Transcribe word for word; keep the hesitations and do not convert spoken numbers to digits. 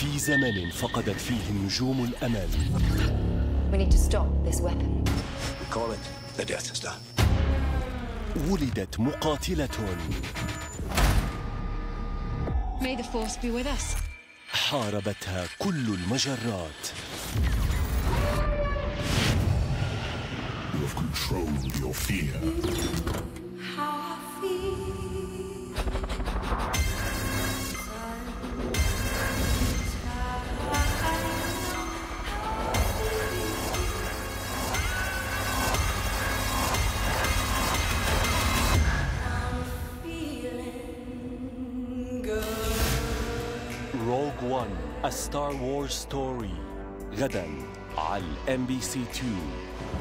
في زمن فقدت فيه النجوم الأمل. We need to stop this weapon. We call it the Death Star. ولدت مقاتلة. May the Force be with us. حاربتها كل المجرات. You have controlled your fear. Rogue One, a Star Wars story. غدا على إم بي سي اثنين.